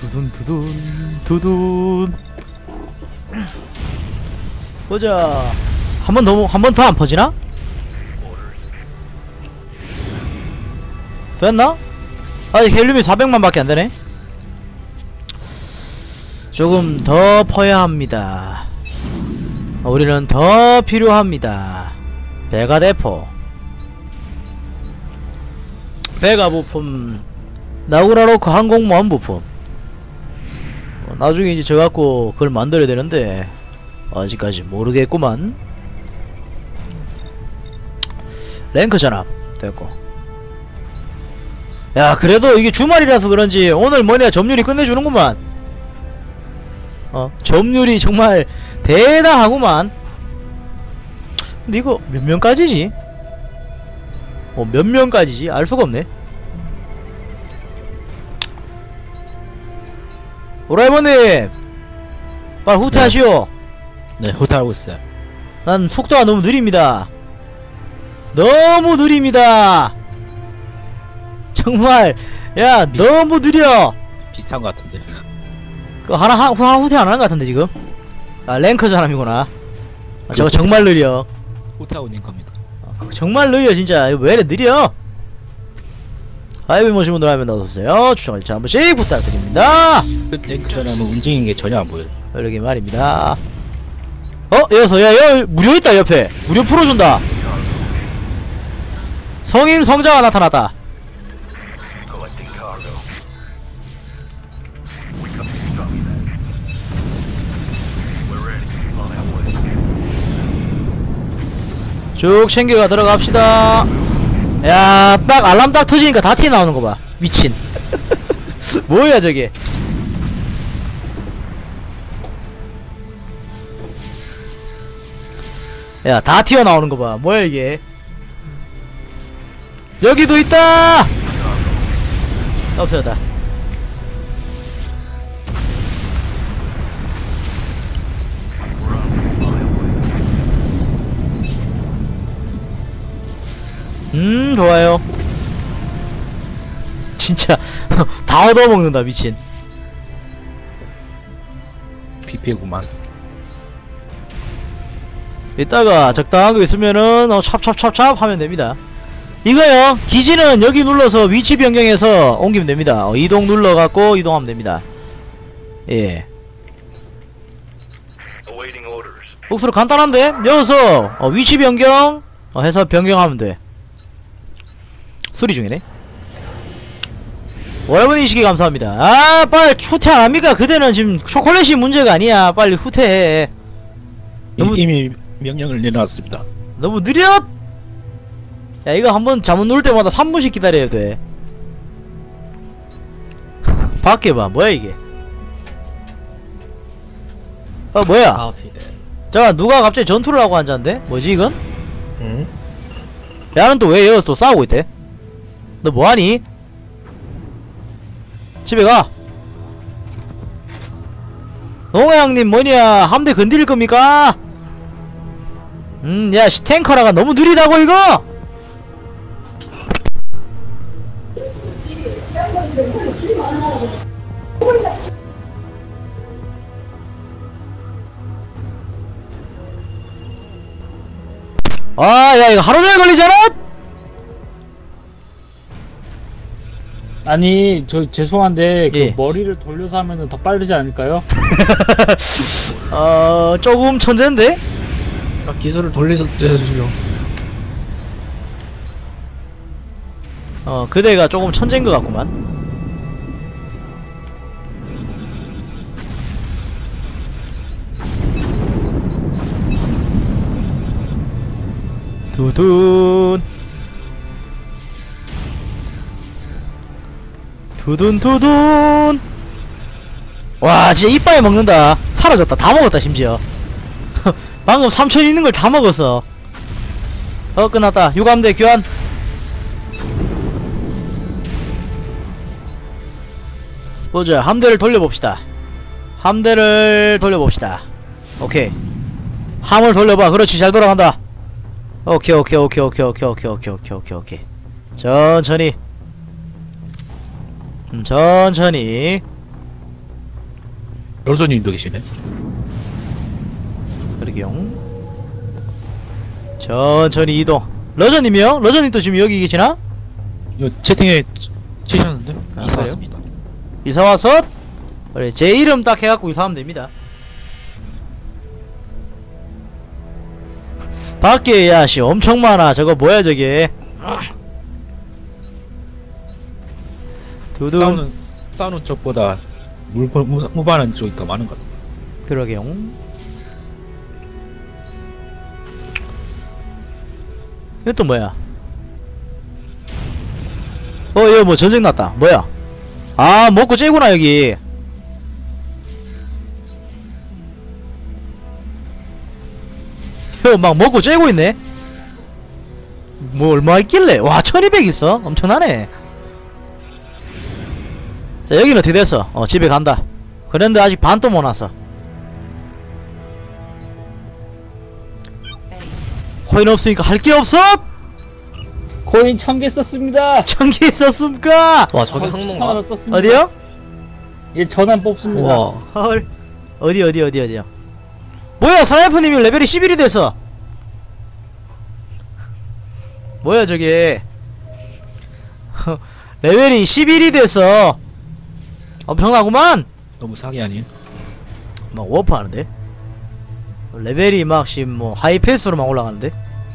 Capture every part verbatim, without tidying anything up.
두둔 두둔 두둔. 보자. 한 번 더, 한 번 더 안 퍼지나? 됐나? 아직 헬륨이 사백만 밖에 안 되네. 조금 더 퍼야 합니다. 우리는 더 필요합니다. 배가 대포. 배가 부품. 나우라로크 항공모함 부품. 어, 나중에 이제 저 갖고 그걸 만들어야 되는데 아직까지 모르겠구만. 랭크 전압 됐고. 야, 그래도 이게 주말이라서 그런지 오늘 뭐냐 점유율이 끝내주는구만. 어, 점유율이 정말 대단하구만. 근데 이거 몇 명까지지? 어, 몇 명까지지? 알 수가 없네. 오라이버님 빨리 후퇴하시오. 네, 후퇴하고 있어요. 난 속도가 너무 느립니다. 너무 느립니다. 정말 야 비... 너무 느려. 비슷한 것 같은데. 그 하나 하, 하나 후퇴 안 하는 것 같은데 지금. 아, 랭커 사람이구나. 아, 저거 정말 느려. 후퇴하고 있는 겁니다. 아, 정말 느려 진짜. 이거 왜 이래 느려? 하이브 모신 분들 하면 어서오세요. 추천해주세요. 한 번씩 부탁드립니다. 랭크 전에 하면 움직이는 게 전혀 안 보여요. 이렇게 말입니다. 어? 여기서 야, 야 무료 있다 옆에. 무료 풀어준다. 성인 성자가 나타났다. 쭉 챙겨가 들어갑시다. 야, 딱 알람 딱 터지니까 다 티 나오는 거 봐. 미친. 뭐야 저게. 야, 다 튀어나오는 거 봐. 뭐야 이게. 여기도 있다. 없어졌다. 음, 좋아요. 진짜 다 얻어먹는다 미친. 비피구만. 이따가 적당한 거 있으면은 어, 찹찹찹찹 하면 됩니다. 이거요, 기지는 여기 눌러서 위치 변경해서 옮기면 됩니다. 어, 이동 눌러갖고 이동하면 됩니다. 예. 목소리 간단한데? 여기서 어, 위치 변경 어, 해서 변경하면 돼. 수리 중이네. 여러분 인식이 감사합니다. 아, 빨리 후퇴 안합니까? 그대는 지금 초콜릿이 문제가 아니야. 빨리 후퇴해. 너무 이미 명령을 내려놨습니다. 너무 느려. 야, 이거 한번 잘못 누를 때마다 삼 분씩 기다려야 돼. 밖에 봐. 뭐야 이게. 어, 뭐야. 아, 자, 누가 갑자기 전투를 하고 앉았는데? 뭐지 이건? 응? 야는 또 왜 여기서 또 싸우고 있대? 너 뭐하니? 집에 가. 농양님 뭐냐, 함대 건드릴 겁니까? 음, 야, 탱커라가 너무 느리다고 이거? 아, 야, 이거 하루종일 걸리잖아? 아니, 저 죄송한데 예. 그 머리를 돌려서 하면은 더 빠르지 않을까요? 어, 조금 천재인데? 아, 기술을 돌려서 해주죠. 어, 그대가 조금 천재인 것 같구만. 두둔 두둔 두둔. 와, 진짜 이빨에 먹는다. 사라졌다. 다 먹었다 심지어. 방금 삼천 있는 걸 다 먹었어. 어, 끝났다. 유감대 교환. 보자. 함대를 돌려봅시다. 함대를 돌려봅시다. 오케이. 함을 돌려봐. 그렇지, 잘 돌아간다. 오케이 오케이 오케이 오케이 오케이 오케이 오케이 오케이 오케이 오케이. 천천히. 음, 천천히. 로저님도 계시네. 그러게요. 천천히 이동. 러저님이요? 러저님도 지금 여기 계시나? 이거 채팅에 치셨는데 아, 이사 그래요? 왔습니다. 이사 와서 그래 제 이름 딱 해갖고 이사하면 됩니다. 밖에 야씨 엄청 많아. 저거 뭐야 저게? 두둔. 싸우는 싸우는 쪽보다 물건 무- 무반한 쪽이 더 많은 것 같아. 그러게요. 이거 또 뭐야? 어, 이거 뭐 전쟁 났다. 뭐야? 아, 먹고 째구나 여기. 이거 막 먹고 째고 있네. 뭐 얼마 있길래? 와, 천이백 있어. 엄청나네. 자, 여기는 어떻게 됐어? 어, 집에 간다. 그런데 아직 반도 못 왔어. 코인 없으니까 할 게 없어? 코인 천 개 썼습니다. 천 개 있었습니까? 와 저게 천 원 항목가? 썼습니다. 어디요? 예, 전환 뽑습니다. 와 헐. 어디 어디 어디 어디요? 뭐야 스나이퍼님이 레벨이 십일이 됐어. 뭐야 저게? 레벨이 십일이 됐어. 엄청나구만. 너무 사기 아닌? 막 워프 하는데? 레벨이 막 지금 뭐 하이 패스로 막 올라가는데?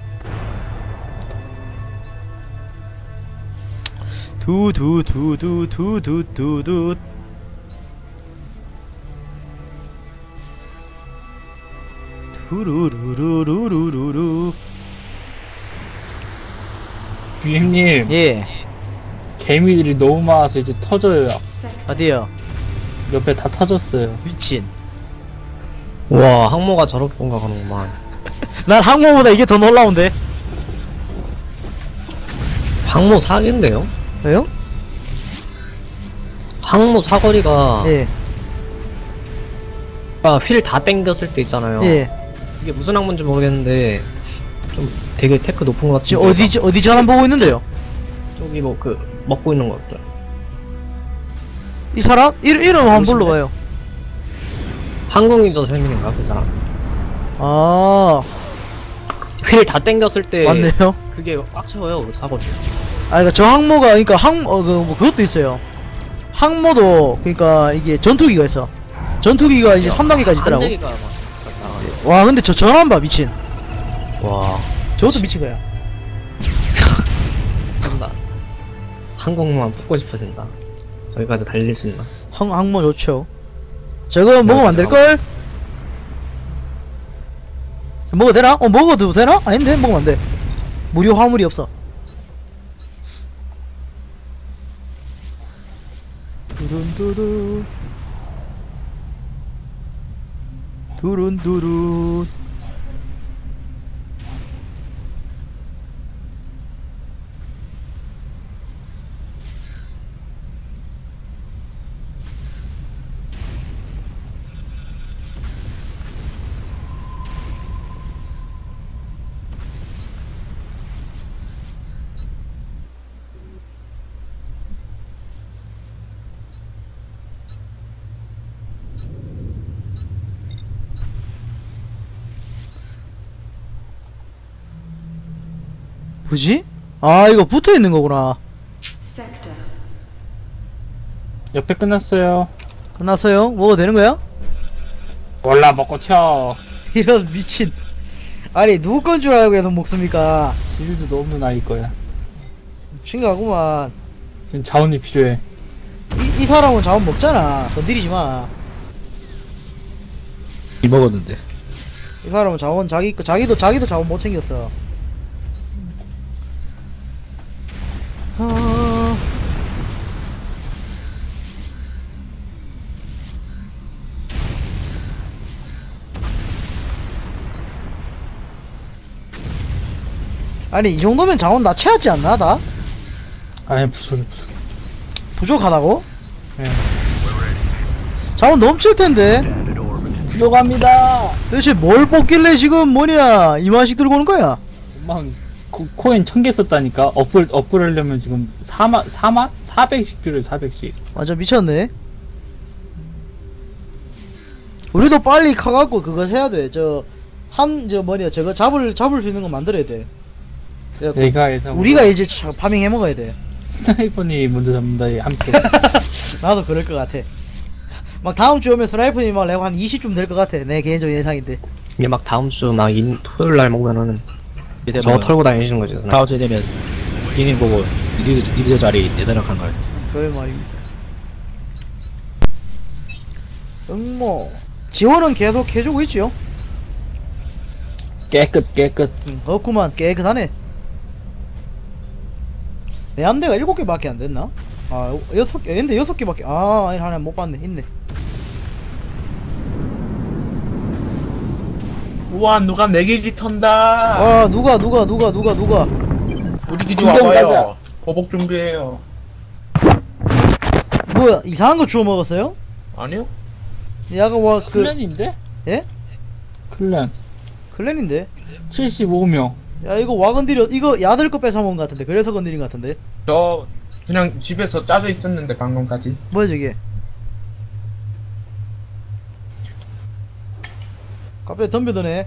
두두두두두두두두 두루루루루루루루. 비엠님, 예. 개미들이 너무 많아서 이제 터져요. 어디요? 옆에 다 터졌어요. 미친. 와 항모가 저렇게 공격하는구만. 난 항모보다 이게 더 놀라운데. 항모 사기인데요? 왜요? 항모 사거리가 예. 휠 다 땡겼을 때 있잖아요. 예. 이게 무슨 항모인지 모르겠는데 좀 되게 테크 높은 것 같은데. 지금 어디 저- 어디 전환 보고 있는데요? 저기 뭐 그 먹고 있는 거 같죠. 이 사람? 이름 이름 한번 불러봐요. 항공유저 설명인가 그 사람? 아, 휠 다 땡겼을 때 맞네요. 그게 꽉 채워요 그 사거리. 아, 그러니까 저 항모가 그러니까 항어그뭐 그것도 있어요. 항모도 그러니까 이게 전투기가 있어. 전투기가 이제 삼 단계까지 있더라고. 한재기가 막 나가요. 와, 근데 저 전환 봐 미친. 와 저것도 미친 거야. 한다. 항공모만 뽑고 싶어진다. 저기까지 달릴 수 있나? 항 항모 좋죠. 저거 먹으면 안 될 걸? 먹어도 되나? 어, 먹어도 되나? 아닌데 먹으면 안 돼. 무료 화물이 없어. 두룬두루 두룬두룬. 뭐지? 아, 이거 붙어 있는 거구나. 옆에 끝났어요. 끝났어요? 먹어도 되는 거야? 몰라, 먹고 튀어. 이런 미친. 아니, 누구 건 줄 알고 계속 먹습니까? 딜도 없는 아이 거야. 심각하구만. 지금 자원이 필요해. 이, 이 사람은 자원 먹잖아. 건드리지 마. 이 먹었는데. 이 사람은 자원 자기 거 자기도 자기도 자원 못 챙겼어. 아... 아니 이 정도면 자원 나 채웠지 않나 다? 아니, 부족해, 부족해. 부족하다고? 네. 자원 넘칠 텐데. 부족합니다. 도대체 뭘 뽑길래 지금 뭐냐 이만씩 들고 오는 거야? 엄마, 코, 코인 천 개 썼다니까. 업글, 업글하려면 지금 사만, 사만? 사백씩 필요해, 사백씩. 완전 미쳤네. 우리도 빨리 가갖고 그거 해야 돼저 함 저 뭐냐 저거 잡을 잡을 수 있는 거 만들어야 돼. 그래갖고 내가 예상 우리가 이제 차- 파밍 해 먹어야 돼. 스나이퍼니 먼저 잡는다 함께. 나도 그럴 것 같아. 막 다음 주 오면 스나이퍼님 막 레벨 한 이십쯤 될 것 같아. 내 개인적인 예상인데. 이게 막 다음 주 막 토요일 날 먹으면은 저거 털고 다니시는 거죠. 다음 주에 되면 기님 보고 이리 이리 자리 내다락한 걸. 그럴 말입니다. 음, 뭐 지원은 계속 해주고 있지요. 깨끗 깨끗. 응, 없구만 깨끗하네. 내 함대가 일곱 개밖에 안 됐나? 아 여섯 개, 근데 여섯 개밖에. 아 아니 하나 못 봤네. 있네. 우와 누가 내 기지 턴다. 아 누가 누가 누가 누가 누가. 우리 기지 구경 가자. 와봐요. 보복 준비해요. 뭐야 이상한 거 주워 먹었어요? 아니요? 야가 와그 클랜인데? 예? 클랜 클랜인데. 칠십오 명. 야 이거 와 건드려. 이거 야들 거 뺏어 먹은 것 같은데. 그래서 건드린 것 같은데. 저 그냥 집에서 짜져 있었는데 방금까지. 뭐야 저게? 갑자기 덤벼드네.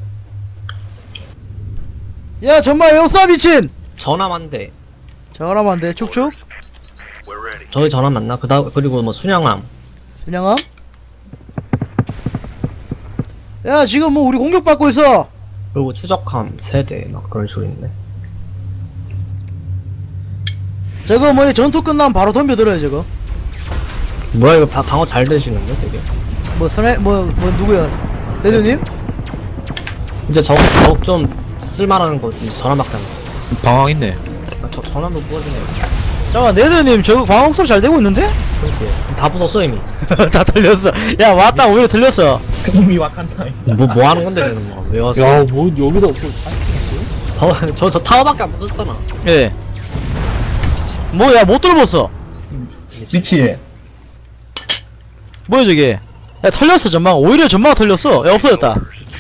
야 정말 왜 없어 미친. 전함 대 저라면 안돼. 축축. 저희 전함 맞나? 그다 그리고 뭐 순양함. 순양함. 야 지금 뭐 우리 공격받고 있어. 그리고 추적함 세대 막 그런 식으로 있네. 저거 뭐니 전투 끝나면 바로 덤벼들어요 저거. 뭐야 이거 바, 방어 잘 되시는데 되게. 뭐 스나이 뭐뭐 누구야? 대표님? 이제 저거 저거 좀 쓸만한 거 이제 전함밖에 안 돼. 방황 있네. 아, 저 전함도 뽑아주네. 잠깐 네드님 저거 광옥소리 잘 되고 있는데? 그렇게 다 부쉈어 이미. 다 틀렸어. 야 왔다 오히려 틀렸어. 이미 와칸타임. 뭐 뭐 하는 건데 쟤는 뭐 왜 왔어? 야뭐 여기다 그 저저 저 타워밖에 안 부쉈잖아. 예. 뭐야 못 들어봤어. 미치. 뭐야 저게? 야 털렸어 전망. 오히려 전망 털렸어. 야 없어졌다.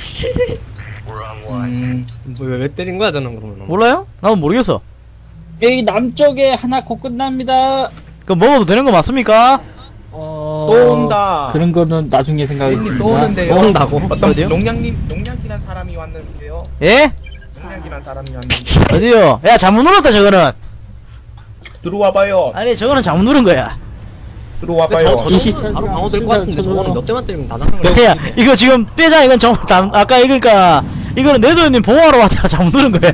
음. 뭐왜 왜 때린 거야 저는 그러면? 몰라요? 나도 모르겠어. 여기 남쪽에 하나 곧 끝납니다. 그럼 먹어도 되는 거 맞습니까? 어... 또 온다. 그런 거는 나중에 님 생각하겠습니다. 또 오는데요. 또 온다고? 어떤 어디요? 농약님 농약이란 사람이 왔는데요. 예? 농약이란 사람이 왔는데. 어디요? 야 잘못 눌렀다 저거는. 들어와봐요. 아니 저거는 잘못 누른 거야. 들어와봐요. 저, 저 이십사 정도 바로 시간 방어 될것 같은데 시간 저거는 쳐서. 몇 대만 때리면 다 나가는 거야. 야 이거 지금 빼자. 이건 정 다, 아까 이거니까 이거는 네드님 보호하러 왔다가 잘못 누른 거야.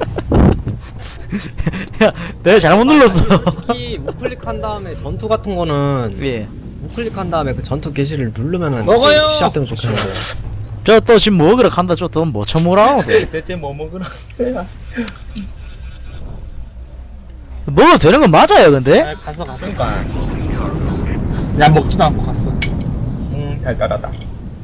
야 내가 잘못 눌렀어. 특히 우클릭한 다음에 전투 같은 거는 예. 우클릭한 다음에 그 전투 게시를 누르면은 먹어요! 시작되면 좋겠는데. 저 또 지금 먹으러 간다. 저또뭐 처먹으라. 대체 뭐 먹으라. 먹어도 되는 건 맞아요 근데? 아, 갔어 갔어. 그러니까. 야 먹지도 않고 갔어. 음 달달하다.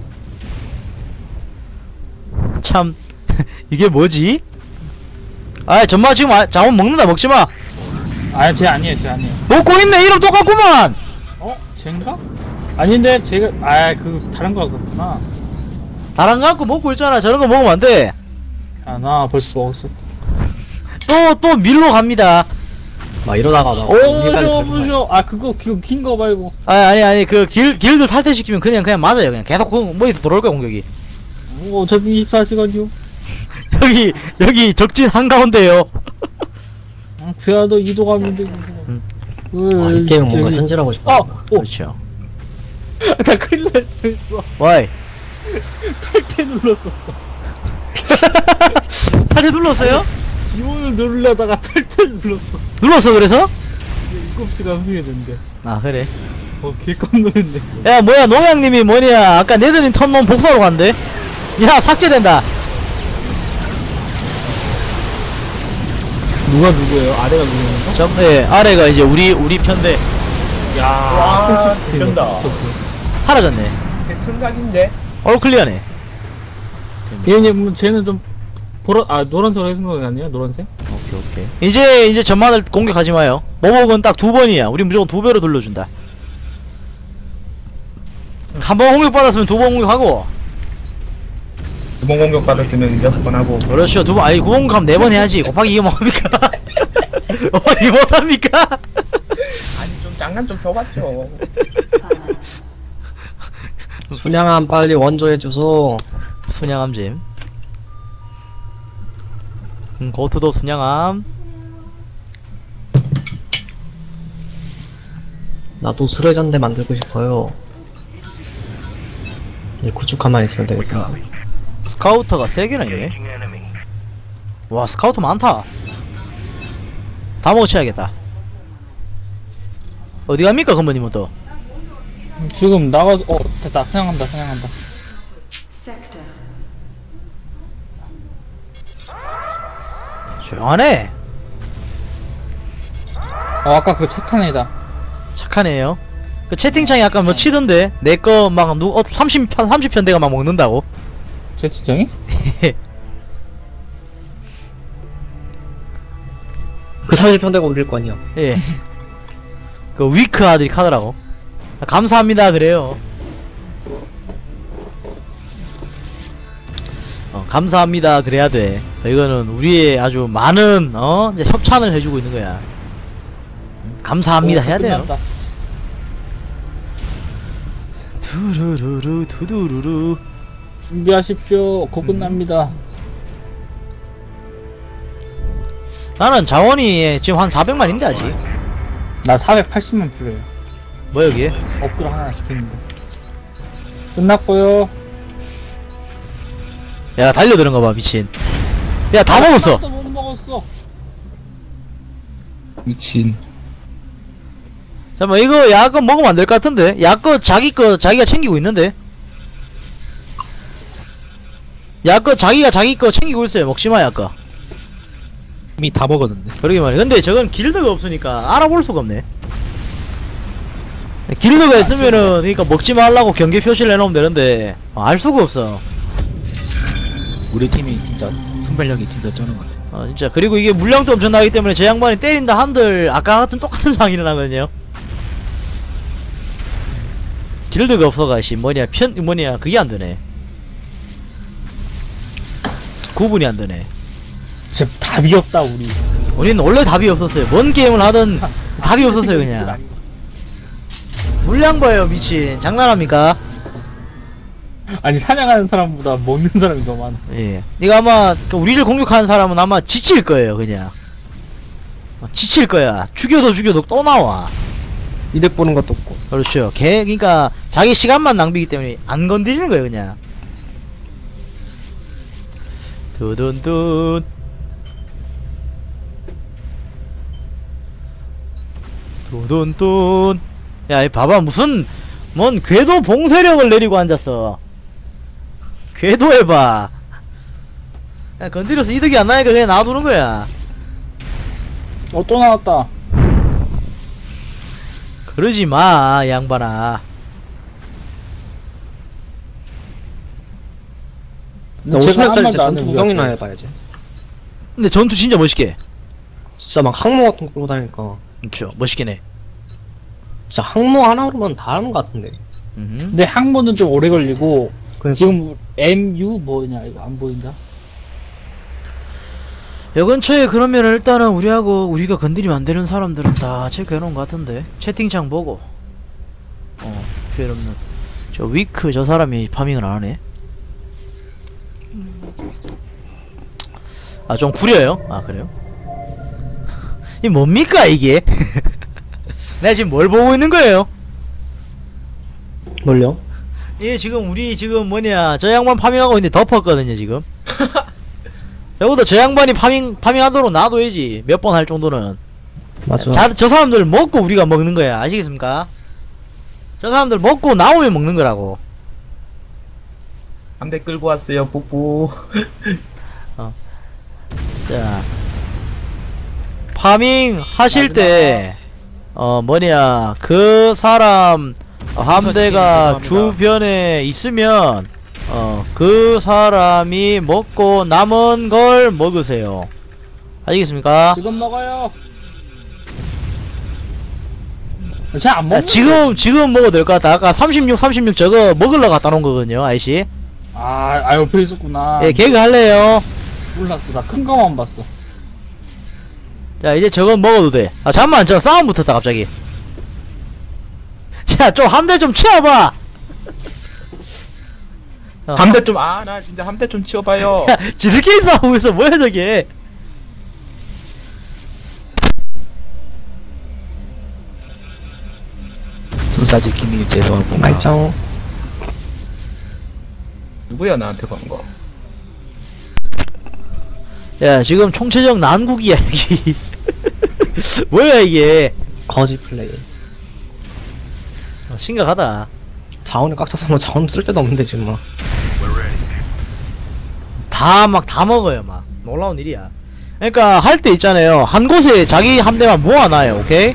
참 이게 뭐지? 아 전마 지금 아, 자원 먹는다. 먹지마. 아, 쟤 아니에요, 쟤 아니에요. 먹고 있네. 이름 똑같구만. 어? 쟤인가? 아닌데, 제가, 아, 그, 다른 거 같구나. 다른 거 갖고 먹고 있잖아. 저런 거 먹으면 안 돼. 아, 나 벌써 먹었어. 또 또 밀로 갑니다. 막 이러다가 막 오, 우리까지 저, 걸리면 무셔. 아, 그거, 그거 긴 거 말고. 아 아니 아니 그 길 길들 탈퇴시키면 그냥 그냥 맞아요. 그냥 계속 그 뭐에서 들어올 거야 공격이. 뭐, 어차피 이십사 시간이요. 여기 여기 적진 한가운데요. 응, 그야도 이동하면 되고. 음. 아, 이 게임은 뭔가 현질하고 싶어. 어! 오! 그렇죠. 나 큰일 날 뻔했어. 와이. 탈퇴 눌렀었어. 탈퇴 눌렀어요? 지원을 누르려다가 탈퇴 눌렀어. 눌렀어 그래서? 일곱 시간 후에 된대. 아 그래. 어, 개깜 놀랐네. 야 뭐야 농양님이 뭐냐 아까 네드님 턴놈 복수하러 간대. 야 삭제된다. 누가 누구예요? 아래가 누구예요? 저, 예, 아래가 이제 우리 우리 편대. 야, 와, 꼴찌 된다. 사라졌네. 생각인데. 얼 클리어네. 얘는 뭐 쟤는 좀 보라 아 노란색으로 해준 거 아니야? 노란색? 오케이 오케이. 이제 이제 전만을 공격하지 마요. 모목은 딱 두 번이야. 우리 무조건 두 배로 돌려준다. 한 번 공격 받았으면 두 번 공격하고. 두번 공격 받았으면 여섯 번 하고. 그렇죠. 두 번. 아니 구 번 공격하면 네 번 해야지. 곱하기 이게 뭐합니까? 곱하기 못합니까? 아니 좀 장난 좀 쳐봤죠. 순양함 빨리 원조해주소. 순양함짐. 음, 고투도 순양함. 나도 수레전대 만들고 싶어요. 이 구축함만 있으면 되겠다. 스카우터가 세 개나 있네. 와, 스카우터 많다. 다 먹어쳐야겠다. 어디 갑니까, 건모님은 또? 지금 나가서 어 됐다. 사냥한다 사냥한다. 조용하네. 어 아까 그 착한 애다. 착한 애요. 그 채팅창에 약간 뭐 치던데 내 거 막 누 어, 삼십 편 삼십 편대가 막 먹는다고. 채팅창이? 그 삼십 편대가 올릴 거 아니야. 예. 그 위크 아들이 카더라고. 감사합니다 그래요. 어, 감사합니다 그래야 돼. 이거는 우리의 아주 많은 어 이제 협찬을 해주고 있는 거야. 음, 감사합니다 오, 해야 돼요. 끝났다. 두루루루 두두루루. 준비하십시오. 곧 끝납니다. 나는 자원이 지금 한 사백만인데 아직. 나 사백팔십만 풀려요. 뭐 여기? 업그레이드 하나 시키는데. 끝났고요. 야 달려드는 거 봐 미친. 야 다 먹었어. 하나도 못 먹었어. 미친. 잠깐만 이거 약거 먹으면 안 될 것 같은데. 약거 자기 거 자기가 챙기고 있는데. 약거 자기가 자기 거 챙기고 있어요. 먹지마 약거. 이미 다 먹었는데. 그러게 말이야. 근데 저건 길드가 없으니까 알아볼 수가 없네. 길드가 있으면은 그러니까 먹지 말라고 경계 표시를 해놓으면 되는데 어, 알 수가 없어. 우리 팀이 진짜 순발력이 진짜 쩌는 것 같아. 어 진짜. 그리고 이게 물량도 엄청나기 때문에 저 양반이 때린다 한들 아까 같은 똑같은 상황이 일어나거든요. 길드가 없어가시 뭐냐 편 뭐냐 그게 안 되네. 구분이 안 되네. 진짜 답이 없다 우리. 우리는 원래 답이 없었어요. 뭔 게임을 하든 답이 없었어요 그냥. 물량 봐요 미친. 장난합니까? 아니 사냥하는 사람보다 먹는 사람이 더 많아. 예. 이거 아마 그 우리를 공격하는 사람은 아마 지칠 거예요 그냥. 어, 지칠 거야. 죽여도 죽여도 또 나와. 이득 보는 것도 없고. 그렇죠. 걔 그러니까 자기 시간만 낭비기 때문에 안 건드리는 거예요 그냥. 두둔둔 두둔둔. 야, 이 봐봐 무슨 뭔 궤도 봉쇄력을 내리고 앉았어. 궤도 해봐. 야, 건드려서 이득이 안 나니까 그냥 놔두는 거야. 어 또 나왔다. 그러지 마, 이 양반아. 근데 오십 제가 한 년짜리 말도 안 전투 해도 구경이나 해봐야지. 근데 전투 진짜 멋있게. 진짜 막 항모 같은 거 끌고 다니니까. 그렇죠. 멋있긴 해. 진짜 항모 하나로만 다 하는 것 같은데. 음흠. 근데 항모는 좀 오래 걸리고 그러니까. 지금 엠유 뭐냐 이거 안 보인다. 여 근처에 그러면 일단은 우리하고 우리가 건드리면 안 되는 사람들은 다 체크해놓은 것 같은데. 채팅창 보고. 어, 필요 없는. 저 위크 저 사람이 파밍을 안 하네. 아, 좀 구려요? 아, 그래요? 이 뭡니까, 이게? 내가 지금 뭘 보고 있는 거예요? 뭘요? 예, 지금 우리 지금 뭐냐, 저 양반 파밍하고 있는데 덮었거든요, 지금. 적어도 저 양반이 파밍, 파밍하도록 놔둬야지. 몇 번 할 정도는. 맞아. 자, 저 사람들 먹고 우리가 먹는 거야. 아시겠습니까? 저 사람들 먹고 나오면 먹는 거라고. 함대 끌고 왔어요. 뿌뿌. 자, 파밍 하실 때, 어, 뭐냐, 그 사람 어, 함대가 죄송합니다. 주변에 있으면, 어, 그 사람이 먹고 남은 걸 먹으세요. 아시겠습니까? 지금 먹어요. 제가 안 야, 먹는 지금, 지금 먹어도 될 것 같다. 아까 삼십육, 삼십육 저거 먹으러 갖다 놓은 거거든요, 아이씨. 아, 아 옆에 있었구나. 예, 개그 할래요? 몰랐어. 나 큰 거만 봤어. 자, 이제 저건 먹어도 돼. 아, 잠깐만, 저 싸움 붙었다, 갑자기. 자, 좀 함대 좀 치워봐! 어. 함대 좀, 아, 나 진짜 함대 좀 치워봐요. 야, 지들끼리 싸우고 있어. 뭐야 저게? 순사 지키님 죄송하고 말짱. 누구야, 나한테 건 거. 야, 지금 총체적 난국이야 여기. 뭐야 이게? 거지 플레이. 어, 심각하다. 자원을 꽉 차서 뭐 자원 쓸 데도 없는데 지금 막. 다 막 다 먹어요 막. 놀라운 일이야. 그러니까 할 때 있잖아요. 한 곳에 자기 함대만 모아놔요. 오케이?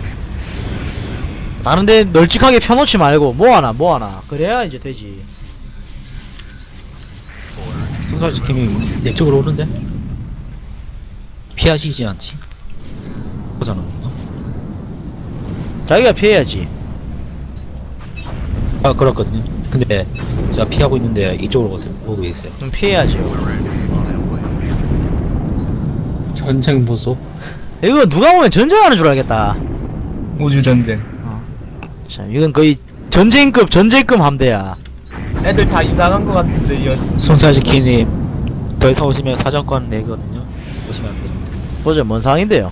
다른데 널찍하게 펴놓지 말고 모아놔 모아놔. 그래야 이제 되지. 순사 지키님 내 쪽으로 오는데 피하시지 않지? 보자는 건가? 자기가 피해야지. 아 그렇거든요. 근데 제가 피하고 있는데 이쪽으로 오세요. 오고 있어요. 좀 피해야죠. 전쟁 보소. 이거 누가 보면 전쟁하는 줄 알겠다. 우주전쟁. 참 이건 거의 전쟁급 전쟁급 함대야. 애들 다 이상한 거 같은데, 이 녀석. 순사 지키님 더 이상 오시면 사정권 내거든요. 오시면 안 됩니다. 보자 뭔 상인데요.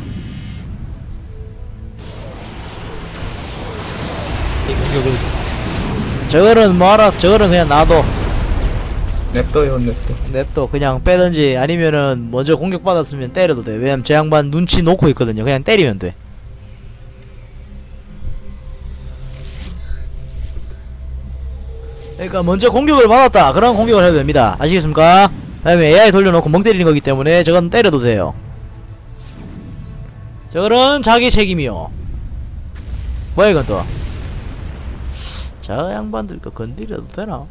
이 공격을 저거는 뭐하라. 저거는 그냥 놔둬. 냅둬요, 냅둬. 냅둬. 그냥 빼든지 아니면은 먼저 공격받았으면 때려도 돼. 왜냐면 제 양반 눈치 놓고 있거든요. 그냥 때리면 돼. 그러니까 먼저 공격을 받았다. 그런 공격을 해도 됩니다. 아시겠습니까? 그다음에 에이아이 돌려놓고 멍 때리는 거기 때문에 저건 때려도 돼요. 저거는 자기 책임이요. 뭐야 이건 또. 저 양반들 거 건드려도 되나?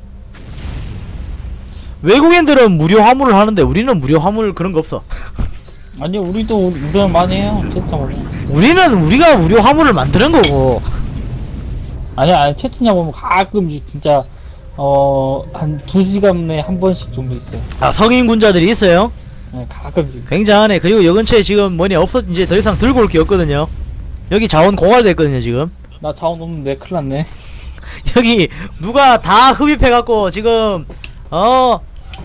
외국인들은 무료 화물을 하는데 우리는 무료 화물 그런 거 없어. 아니 우리도 우리는 많이 해요. 채팅창 원래. 우리는 우리가 무료 화물을 만드는 거고. 아니 아니 채팅창 보면 가끔씩 진짜 어 한 두 시간에 한 번씩 정도 있어요. 아 성인 군자들이 있어요. 네, 가끔씩. 굉장하네. 그리고 여 근처에 지금 뭐냐 없어 이제 더 이상 들고 올 게 없거든요. 여기 자원 고갈됐거든요 지금. 나 자원 없는데 큰일 났네. 여기 누가 다 흡입해갖고 지금 어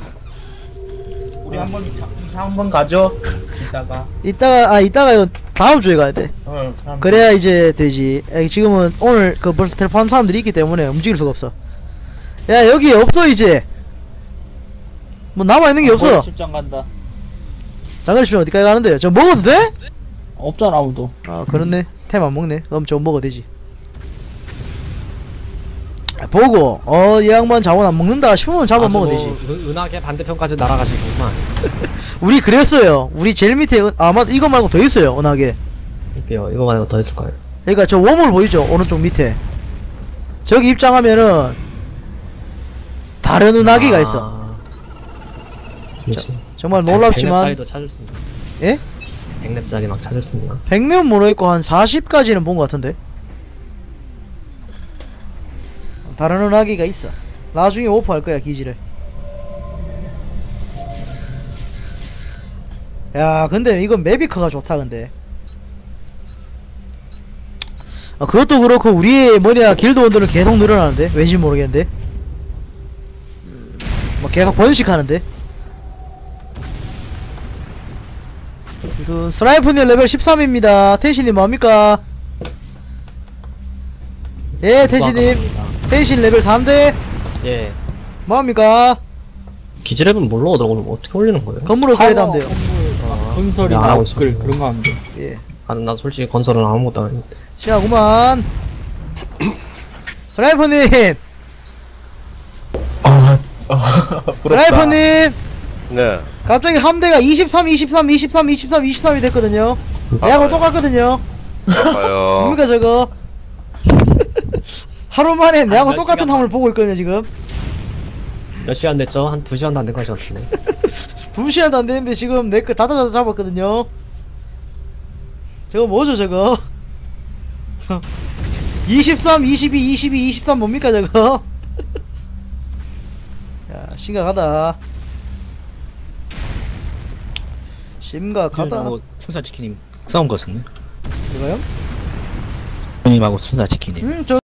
우리 한 번, 한 번 가죠. 이따가. 이따가 아 이따가 이거 다음 주에 가야 돼. 어, 그럼. 그래야 이제 되지. 에, 지금은 오늘 그 벌써 텔포한 사람들이 있기 때문에 움직일 수가 없어. 야 여기 없어 이제. 뭐 남아 있는 게 없어. 출장 간다. 장거리 어디까지 가는데? 저 먹어도 돼? 없잖아 아무도. 아 그렇네. 템 안 먹네. 그럼 저 먹어도 되지. 보고 어 이 양반 자원 안 먹는다 싶으면 잡아 먹어도 되지. 은, 은하계 반대편까지 날아가시구만. 우리 그랬어요. 우리 제일 밑에 은- 아마 이거 말고 더 있어요. 은하계. 이게요. 이거 말고 더 있을 거예요. 그러니까 저 웜홀 보이죠? 오른쪽 밑에. 저기 입장하면은 다른 은하계가 있어. 아... 뭐지? 정말 놀랍지만 백렙짜리도 찾을 수 있나? 예? 백렙짜리 막 찾을 수 있나? 백 렙 모르겠고 한 사십까지는 본 것 같은데. 다른 은하계가 있어. 나중에 오프할 거야 기지를. 야 근데 이건 메비커가 좋다 근데. 아 그것도 그렇고 우리의 뭐냐 길드원들은 계속 늘어나는데 왠지 모르겠는데. 음, 뭐 계속 번식하는데. 그 스나이퍼님 레벨 십삼입니다. 태신님 뭐합니까? 예 태신님. 태신 레벨 삼대 예. 뭐합니까? 기지랩은 뭘로 얻어오는 거 어떻게 올리는 거예요? 건물 업그레이드 하면 돼요. 아, 건설이나 야, 업글 그런 거 하면 돼. 예 아, 나 솔직히 건설은 아무것도 안 했는데. 시작구만. 스나이퍼님 아, 아, 부럽다. 스나이퍼님 네. 갑자기 함대가 이십삼 이십삼 이십삼 이십삼 이십삼이 됐거든요. 얘하고 똑같거든요. 봐요. 뭡니까 저거? 하루 만에 내하고 똑같은 함을 보고 있거든요 지금. 몇 시간 됐죠? 한 두 시간도 안 된 것 같은데. 두 시간도 안 되는데 지금 내 거 다 잡아서 잡았거든요. 저거 뭐죠 저거? 이십삼 이십이 이십이 이십삼 뭡니까 저거? 야 심각하다. 심각하다. 하고 순사 지키님 싸운 것은 이거요? 형님하고 순사 지키님. 음 저.